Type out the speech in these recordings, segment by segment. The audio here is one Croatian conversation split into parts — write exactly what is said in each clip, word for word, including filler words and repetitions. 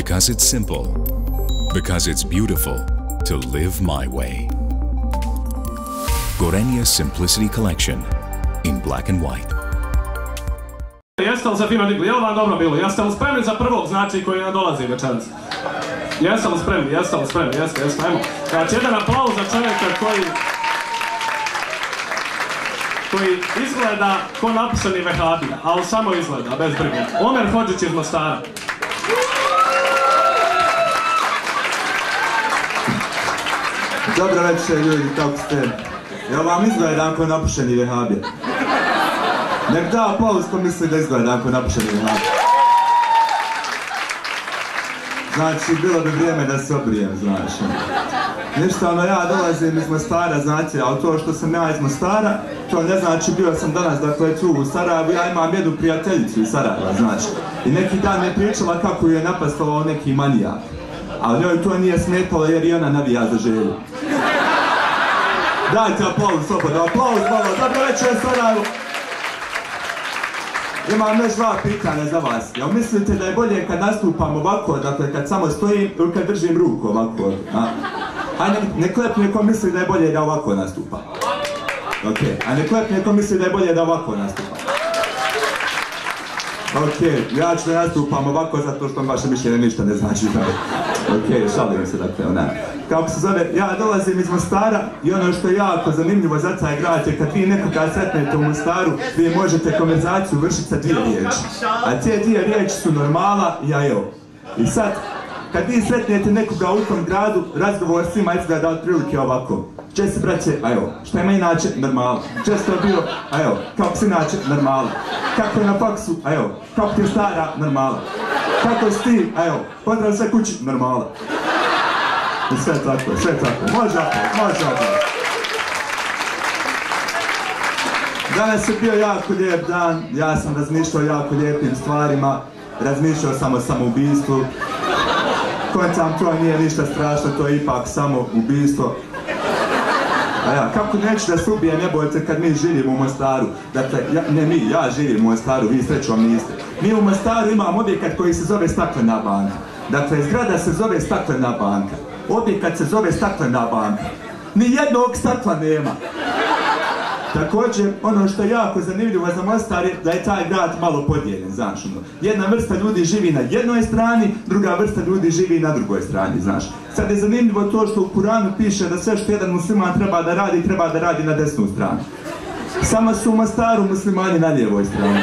Because it's simple. Because it's beautiful to live my way. Gorenje Simplicity Collection in black and white. Jeste li se fino digli? Je li vam dobro bilo? Jeste li spremni za prvog, znači, koji nam dolazi večeras? Jeste li spremni? Jeste li spremni? Jeste, jeste, ajmo. Znači, jedan aplauz za čovjeka koji... koji izgleda ko napušeni vehabija, ali samo izgleda, bez brige. Omer Hodžić iz Mostara. Dobro večer ljudi, kako ste? Jel vam izgleda ko napušeni vehabija? Nek da aplauz ko misli da izgleda ko napušeni vehabija. Znači, bilo bi vrijeme da se obrijem, znaš. Ništa, ono, ja dolazim iz Mostara, znači, ali to što sam ja iz Mostara, to ne znači, bio sam danas, dakle, tu u Sarajevu, ja imam jednu prijateljicu iz Sarajeva, znači. I neki dan mi je pričala kako ju je napastovao neki manijak. Ali njoj to nije smetalo jer i ona navija za Želju. Dajte aplauz, slobodno, aplauz, malo, dobro večer Sarajevu. Imam još dva pitanja za vas. Jel mislite da je bolje kad nastupam ovako, dakle kad samo stojim ili kad držim ruku ovako? Hajde, ne klepne ko misli da je bolje da ovako nastupa. Ok, a ne klepne ko misli da je bolje da ovako nastupa. Ok, ja ću da nastupam ovako zato što vaše mišljenje ništa ne znači. Ok, šalim se dakle, ona. Kako se zove, ja dolazim iz Mostara i ono što je jako zanimljivo za taj grad je kad vi nekoga sretnete u Mostaru, vi možete konverzaciju vršiti sa dvije riječi. A te dvije riječi su normala i ajo. I sad, kad vi sretnete nekoga u tom gradu, razgovor svima izgleda otprilike ovako. Če si braće, ajo, šta ima inače normala? Često je bilo, ajo, kako si inače normala? Kako je na faksu, ajo, kako ti je stara normala? Kako si ti, ajo, pozdrav sve kući, normala. I sve tako, sve tako, može opet, može opet. Danas je bio jako lijep dan, ja sam razmišljao o jako lijepim stvarima, razmišljao sam o samoubistvu. Kontam, to nije ništa strašno, to je ipak samo ubijstvo. A ja, kako neću da se ubijem, ne bojte kad mi živimo u Mostaru. Dakle, ja, ne mi, ja živim u Mostaru, vi srećom niste. Mi u Mostaru imamo objekat koji se zove Staklena banka. Dakle, zgrada se zove Staklena banka. Objekat se zove Staklena banka. Nijednog stakla nema. Također, ono što je jako zanimljivo za Mostar je da je taj grad malo podijeljen, znaš. Jedna vrsta ljudi živi na jednoj strani, druga vrsta ljudi živi na drugoj strani, znaš. Sad je zanimljivo to što u Kuranu piše da sve što jedan musliman treba da radi, treba da radi na desnu stranu. Samo su u Mostaru muslimani na lijevoj strani.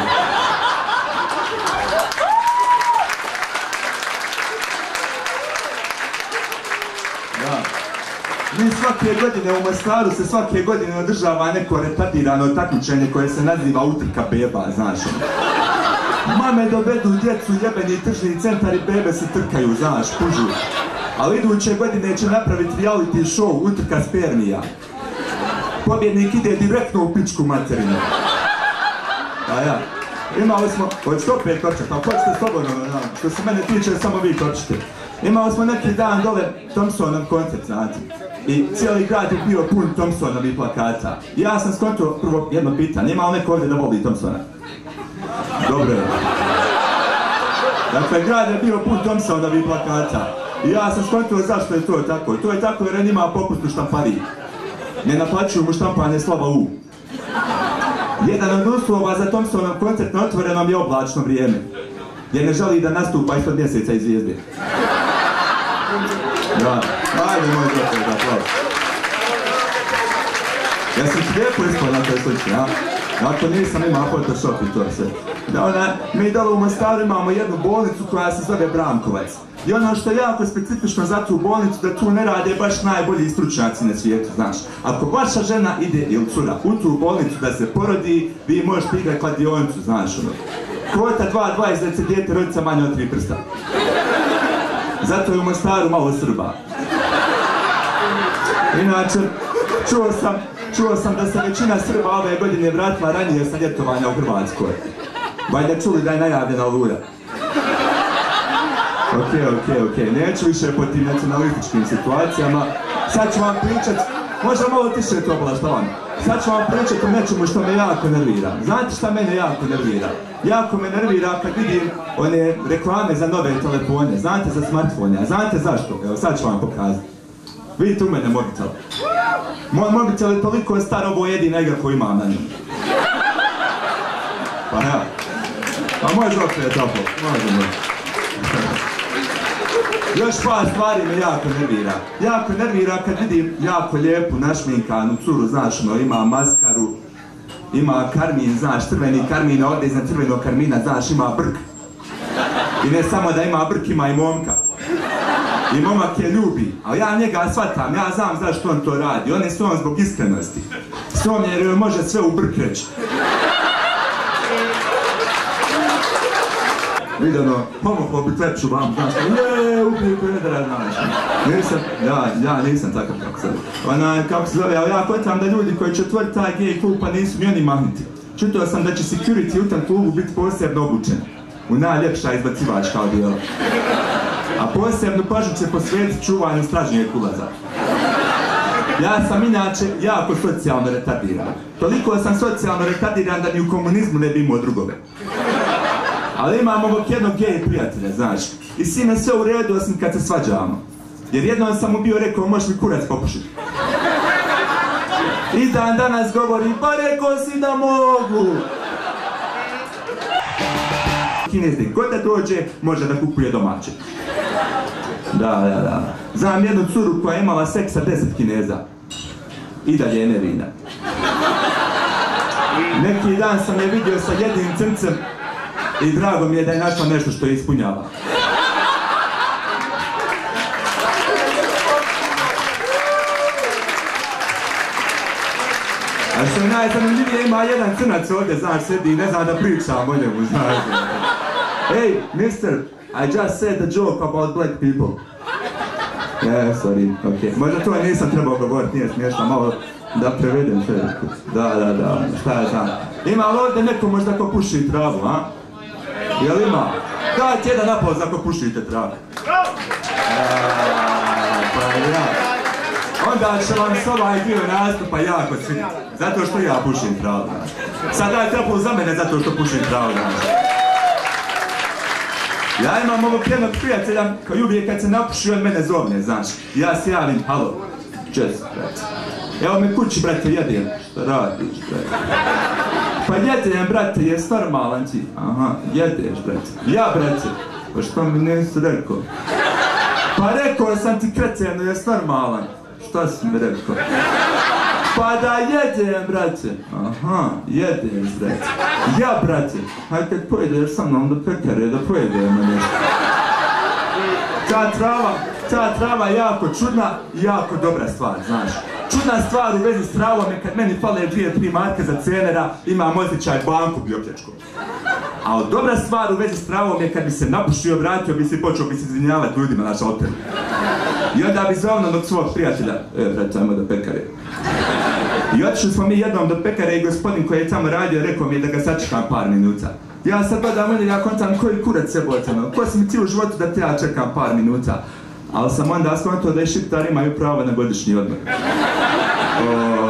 Mi svake godine u Mostaru se svake godine održava neko retardirano takmičenje koje se naziva utrka beba, znaš. Mame dovedu djecu, jebeni tržni centar i bebe se trkaju, znaš, pužu. Ali iduće godine će napraviti reality show utrka spermija. Pobjednik ide direktno u pičku materinu. A ja, imali smo, hoćete opet kočati, ali hoćete slobodno, što se mene tiče, samo vi kočite. Imali smo neki dan dole Thompsonov koncert, znate. I cijeli grad je bio pun Thompsonovih plakata. Ja sam skontao prvo jedno pitanje, ima li neko ovdje da voli Thompsona? Dobro je. Dakle, grad je bio pun Thompsonovih plakata. I ja sam skontao zašto je to tako. To je tako jer on ima popust u štampariji. Ne naplaćuju mu štampanje slova U. Jedan od uslova za Thompsonov koncert na otvorenom je oblačno vrijeme. Jer ne želi da nastupa ispod mjeseca i zvijezde. Da, ajde moj doktor, da, hvala. Ja sam ti lijepo ispao na toj sliči, ja? Ako nisam imao Photoshop i to sve. Da, ona, mi dole u Mostaru imamo jednu bolnicu koja se zove Brankovac. I ono što je jako specifično za tu bolnicu, da tu ne rade baš najbolji stručnjaci na svijetu, znaš. Ako vaša žena ide ili cura u tu bolnicu da se porodi, vi možete igrati kladionicu, znaš, ono. Kvota dva dvadeset da se dijete rodica manje od tri prsta. Zato je u Mostaru malo Srba. Inače, čuo sam, čuo sam da se većina Srba ove godine vratila ranije sa ljetovanja u Hrvatskoj. Valjda čuli da je najavljena Oluja. Ok, ok, ok, neću više po tim nacionalističkim situacijama. Sad ću vam pričat Možda malo tiše to blaštavanje. Sad ću vam pričati o nečemu što me jako nervira. Znate šta mene jako nervira? Jako me nervira kad vidim one reklame za nove telefone. Znate za smartfone, a znate zašto? Evo sad ću vam pokazati. Vidite u mene mobitel. Moj mobitel je toliko star, ovo je jedina igra koju imam na njemu. Pa ja. Pa može opet tako, može može. Još par stvari me jako nervira. Jako nervira kad vidim jako lijepu našminkanu curu, znaš, no, ima maskaru, ima karmin, znaš, crveni karmin, a ovdje iznad crvenog karmina, znaš, ima brk. I ne samo da ima brk, ima i momka. I momak je ljubi, ali ja njega shvatam, ja znam zašto on to radi. On je s tom zbog iskrenosti. S tom jer može sve u brk reći. Vidano, homofobi tvrču vam, znaš, jeee, ubiju pedera, znaš. Nisam, ja, ja nisam takav kako se zove. Ona, kako se zove, ali ja kotam da ljudi koji će otvoriti taj gej klub pa nisu ni oni mahniti. Čutao sam da će security u tom klubu biti posebno obučen. U najljepša izbacivačka odijela. A posebno pažnju će posvetiti čuvanju stražnjeg ulaza. Ja sam inače jako socijalno retardiran. Toliko sam socijalno retardiran da ni u komunizmu ne bi imao drugove. Ali imam ovog jednog gej prijatelja, znaš. I s njime sve u redu, osim kad se svađamo. Jer jednom sam mu bio rekao, možeš li kurac popušiti? I dan danas govori, pa rekao si da mogu. Kineznik, god da dođe, može da kupuje domaće. Da, da, da. Znam jednu curu koja je imala seks sa deset Kineza. I dalje je nevina. Neki dan sam je vidio sa jednim crncem i drago mi je da je našla nešto što je ispunjava. A što je najzanimljivije, ima jedan crnac ovdje, znaš, sedi i ne zna da pričam o njemu, znaš. Hey, mister, I just said a joke about black people. Yeah, sorry, ok. Možda to nisam trebao govoriti, nije smiješno, malo da prevedem sve. Da, da, da, šta je znam. Ima li ovdje neko možda ko puši travu, a? Jel ima? Dajte jedan aplauz ako pušite travu. Pa ja. Onda će vam s ovaj dio nastupa jako svidjeti. Zato što ja pušim travu, znaš. Sad dajte aplauz za mene zato što pušim travu, znaš. Ja imam ovog jednog prijatelja koji uvijek kad se napuši on mene zovne, znaš. Ja se javim, halo, čest, brate. Evo me kući, brate, jedem. Šta radiš, brate? Pa jedem, brate, jes normalan ti? Aha, jedeš, brate. Ja, brate. Pa što mi nisi rekao? Pa rekao sam ti, kreceno, jes normalan. Šta si mi rekao? Pa da jedem, brate. Aha, jedeš, brate. Ja, brate. Hajde kad pojedeš sa mnom do pekare da pojedemo nešto. Ta trava, ta trava je jako čudna i jako dobra stvar, znaš. Čudna stvar u vezi s travom je kad meni fale dvije, tri marke za cenera, imam osjećaj banku bi opljačko. A dobra stvar u vezi s travom je kad bi se napušio, vratio bi se i počeo bi se izvinjavati ljudima na šalteru. I onda bi zovno do svog prijatelja, e, brate, ajmo do pekare. I otišli smo mi jednom do pekare i gospodin koji je tamo radio rekao mi da ga sačekam par minuta. Ja sad gledam mene, ja kontam koji kurac se bocano, ko si mi ti u životu da te ja čekam par minuta. Ali sam onda skontao da i šiptari imaju pravo na godišnji odmor. O,